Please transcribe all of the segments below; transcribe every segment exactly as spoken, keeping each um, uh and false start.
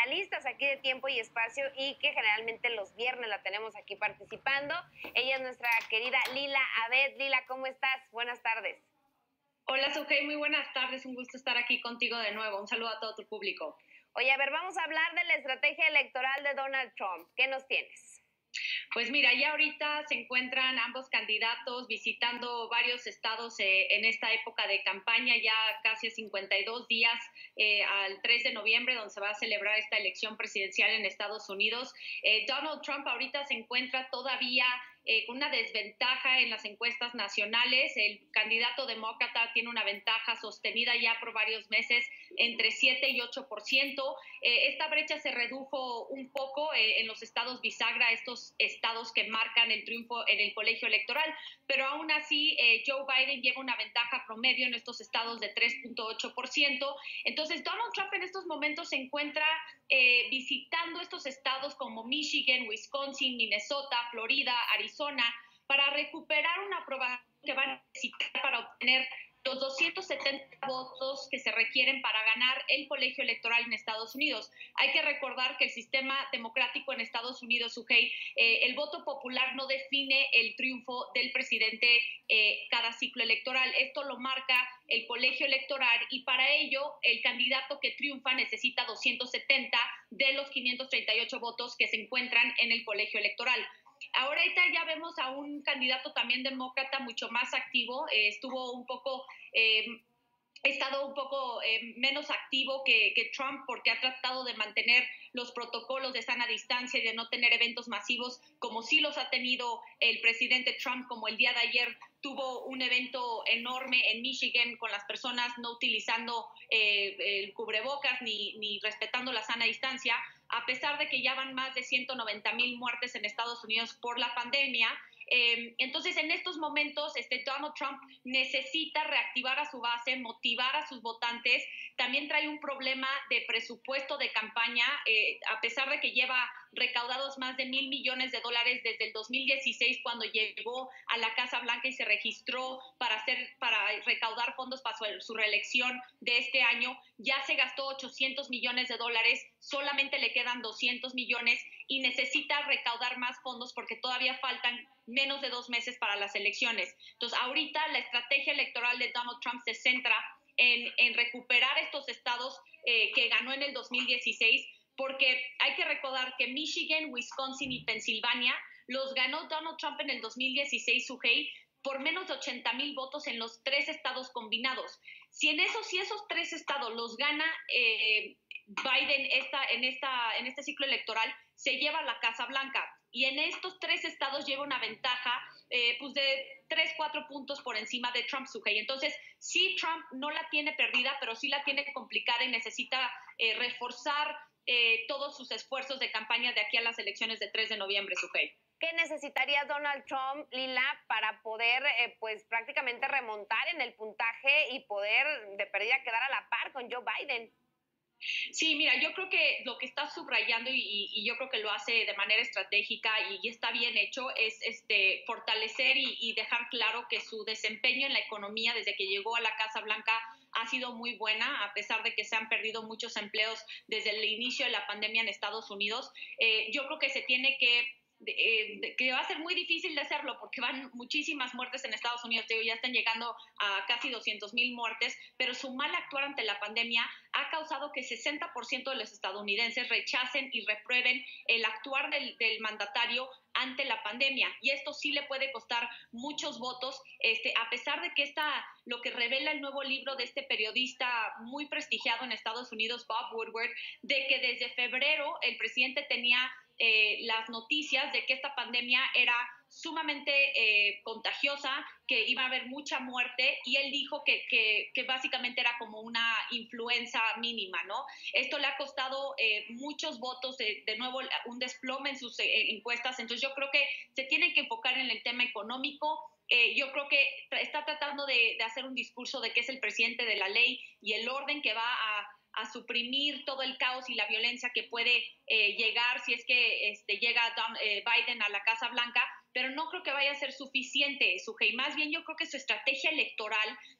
analistas aquí de Tiempo y Espacio y que generalmente los viernes la tenemos aquí participando. Ella es nuestra querida Lila Abed. Lila, ¿cómo estás? Buenas tardes. Hola, Sujei, muy buenas tardes. Un gusto estar aquí contigo de nuevo. Un saludo a todo tu público. Oye, a ver, vamos a hablar de la estrategia electoral de Donald Trump. ¿Qué nos tienes? Pues mira, ya ahorita se encuentran ambos candidatos visitando varios estados eh, en esta época de campaña, ya casi cincuenta y dos días eh, al tres de noviembre, donde se va a celebrar esta elección presidencial en Estados Unidos. Eh, Donald Trump ahorita se encuentra todavía Eh, con una desventaja en las encuestas nacionales. El candidato demócrata tiene una ventaja sostenida ya por varios meses entre siete y ocho por ciento. Eh, esta brecha se redujo un poco eh, en los estados bisagra, estos estados que marcan el triunfo en el colegio electoral, pero aún así eh, Joe Biden lleva una ventaja promedio en estos estados de tres punto ocho por ciento. Entonces Donald Trump en estos momentos se encuentra eh, visitando estos estados como Michigan, Wisconsin, Minnesota, Florida, Arizona, para recuperar una aprobación que van a necesitar para obtener los doscientos setenta votos que se requieren para ganar el colegio electoral en Estados Unidos. Hay que recordar que el sistema democrático en Estados Unidos, Sujei, eh, el voto popular no define el triunfo del presidente eh, cada ciclo electoral. Esto lo marca el colegio electoral y para ello el candidato que triunfa necesita doscientos setenta de los quinientos treinta y ocho votos que se encuentran en el colegio electoral. Ahorita ya vemos a un candidato también demócrata mucho más activo, eh, estuvo un poco, eh, estado un poco eh, menos activo que, que Trump porque ha tratado de mantener los protocolos de sana distancia y de no tener eventos masivos como sí los ha tenido el presidente Trump, como el día de ayer tuvo un evento enorme en Michigan con las personas no utilizando eh, el cubrebocas ni, ni respetando la sana distancia, a pesar de que ya van más de ciento noventa mil muertes en Estados Unidos por la pandemia. Eh, entonces, en estos momentos, este, Donald Trump necesita reactivar a su base, motivar a sus votantes. También trae un problema de presupuesto de campaña, eh, a pesar de que lleva recaudados más de mil millones de dólares desde el dos mil dieciséis, cuando llegó a la Casa Blanca y se registró para, hacer, para recaudar fondos para su, su reelección de este año. Ya se gastó ochocientos millones de dólares, solamente le quedan doscientos millones y necesita recaudar más fondos porque todavía faltan menos de dos meses para las elecciones. Entonces, ahorita la estrategia electoral de Donald Trump se centra en, en recuperar estos estados eh, que ganó en el dos mil dieciséis, porque hay que recordar que Michigan, Wisconsin y Pensilvania los ganó Donald Trump en el dos mil dieciséis, Sujei, por menos de ochenta mil votos en los tres estados combinados. Si en esos, si esos tres estados los gana eh, Biden esta, en, esta, en este ciclo electoral, se lleva a la Casa Blanca. Y en estos tres estados lleva una ventaja eh, pues de tres, cuatro puntos por encima de Trump, Sujei. Entonces, sí, Trump no la tiene perdida, pero sí la tiene complicada y necesita eh, reforzar eh, todos sus esfuerzos de campaña de aquí a las elecciones de tres de noviembre, Sujei. ¿Qué necesitaría Donald Trump, Lila, para poder eh, pues prácticamente remontar en el puntaje y poder de perdida quedar a la par con Joe Biden? Sí, mira, yo creo que lo que está subrayando y, y yo creo que lo hace de manera estratégica y, y está bien hecho es este, fortalecer y, y dejar claro que su desempeño en la economía desde que llegó a la Casa Blanca ha sido muy buena, a pesar de que se han perdido muchos empleos desde el inicio de la pandemia en Estados Unidos. Eh, yo creo que se tiene que De, eh, de, que va a ser muy difícil de hacerlo porque van muchísimas muertes en Estados Unidos, ya están llegando a casi doscientos mil muertes, pero su mal actuar ante la pandemia ha causado que sesenta por ciento de los estadounidenses rechacen y reprueben el actuar del, del mandatario ante la pandemia, y esto sí le puede costar muchos votos, este, a pesar de que esta, lo que revela el nuevo libro de este periodista muy prestigiado en Estados Unidos, Bob Woodward, de que desde febrero el presidente tenía Eh, las noticias de que esta pandemia era sumamente eh, contagiosa, que iba a haber mucha muerte, y él dijo que, que, que básicamente era como una influenza mínima, ¿no? Esto le ha costado eh, muchos votos, de, de nuevo un desplome en sus eh, encuestas. Entonces yo creo que se tienen que enfocar en el tema económico. Eh, yo creo que está tratando de, de hacer un discurso de que es el presidente de la ley y el orden, que va a a suprimir todo el caos y la violencia que puede eh, llegar si es que este, llega Don, eh, Biden a la Casa Blanca, pero no creo que vaya a ser suficiente, Sujei. Más bien yo creo que su estrategia electoral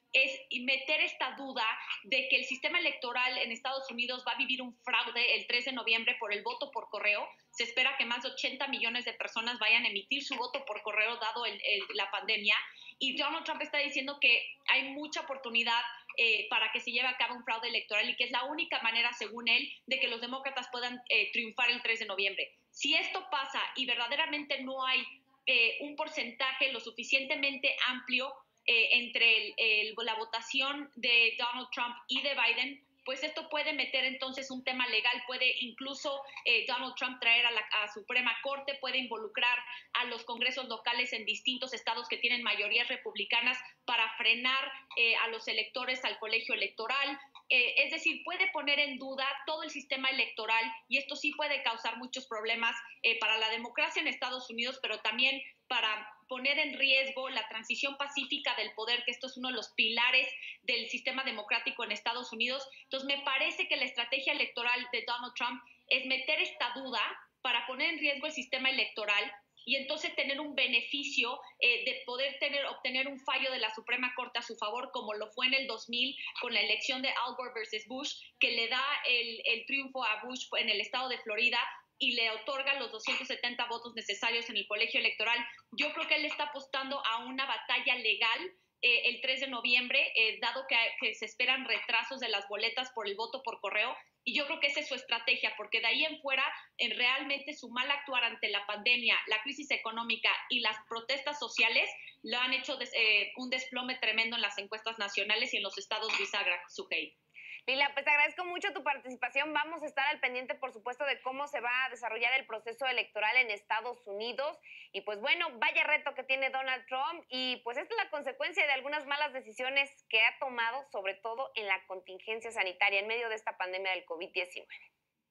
es meter esta duda de que el sistema electoral en Estados Unidos va a vivir un fraude el tres de noviembre por el voto por correo. Se espera que más de ochenta millones de personas vayan a emitir su voto por correo dado el, el, la pandemia. Y Donald Trump está diciendo que hay mucha oportunidad eh, para que se lleve a cabo un fraude electoral y que es la única manera, según él, de que los demócratas puedan eh, triunfar el tres de noviembre. Si esto pasa y verdaderamente no hay eh, un porcentaje lo suficientemente amplio eh, entre el, el, la votación de Donald Trump y de Biden, pues esto puede meter entonces un tema legal, puede incluso eh, Donald Trump traer a la a Suprema Corte, puede involucrar a los congresos locales en distintos estados que tienen mayorías republicanas para frenar eh, a los electores al colegio electoral. Eh, es decir, puede poner en duda todo el sistema electoral y esto sí puede causar muchos problemas eh, para la democracia en Estados Unidos, pero también para poner en riesgo la transición pacífica del poder, que esto es uno de los pilares del sistema democrático en Estados Unidos. Entonces, me parece que la estrategia electoral de Donald Trump es meter esta duda para poner en riesgo el sistema electoral y entonces tener un beneficio eh, de poder tener, obtener un fallo de la Suprema Corte a su favor, como lo fue en el dos mil con la elección de Al Gore versus Bush, que le da el, el triunfo a Bush en el estado de Florida y le otorga los doscientos setenta votos necesarios en el colegio electoral. Yo creo que él está apostando a una batalla legal eh, el tres de noviembre, eh, dado que, que se esperan retrasos de las boletas por el voto por correo. Y yo creo que esa es su estrategia, porque de ahí en fuera, en realmente su mal actuar ante la pandemia, la crisis económica y las protestas sociales, lo han hecho des, eh, un desplome tremendo en las encuestas nacionales y en los estados bisagra, Sujei. Lila, pues te agradezco mucho tu participación. Vamos a estar al pendiente, por supuesto, de cómo se va a desarrollar el proceso electoral en Estados Unidos. Y pues bueno, vaya reto que tiene Donald Trump. Y pues esta es la consecuencia de algunas malas decisiones que ha tomado, sobre todo en la contingencia sanitaria, en medio de esta pandemia del COVID diecinueve.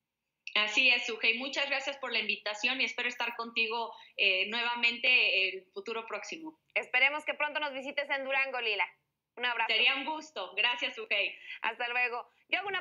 Así es, Sujei. Muchas gracias por la invitación y espero estar contigo eh, nuevamente el futuro próximo. Esperemos que pronto nos visites en Durango, Lila. Un abrazo. Sería un gusto. Gracias, Sujei. Hasta luego. Yo hago una